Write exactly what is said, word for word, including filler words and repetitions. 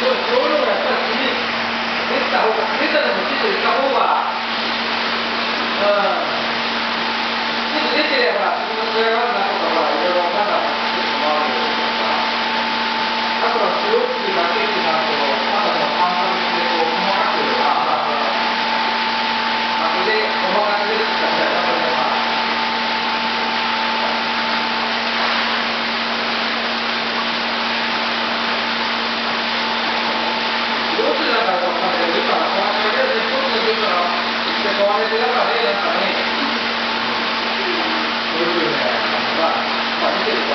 容量がやっぱり次、出た方が、出たのも地図行った方が、うん、地図出てれば、次のそれがなんとかほら、いろいろまだ地図もあるよとか、あとはスロップだけになると、まだもう簡単にこう細かく、ああ、それで細かく出てきたみたいな、それは。どうするだから、この人が出たら、この人が出たら、一つの出たら、で、壊れてだからね、なんかね。